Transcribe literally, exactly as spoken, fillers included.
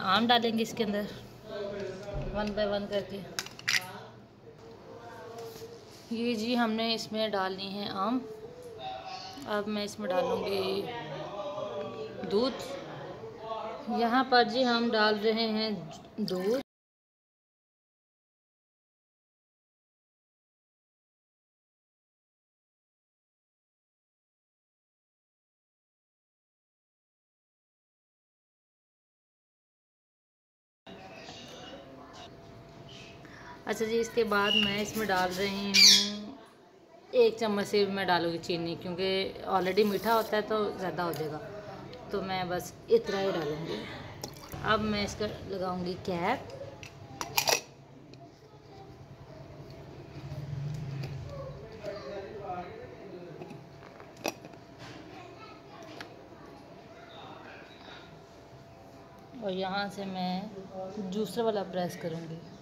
आम डालेंगे इसके अंदर वन बाय वन करके। ये जी हमने इसमें डालनी है आम। अब मैं इसमें डालूँगी दूध। यहाँ पर जी हम डाल रहे हैं दूध। अच्छा जी, इसके बाद मैं इसमें डाल रही हूँ एक चम्मच से मैं डालूँगी चीनी, क्योंकि ऑलरेडी मीठा होता है तो ज़्यादा हो जाएगा, तो मैं बस इतना ही डालूँगी। अब मैं इसका लगाऊँगी कैप। और यहाँ से मैं जूसर वाला प्रेस करूँगी।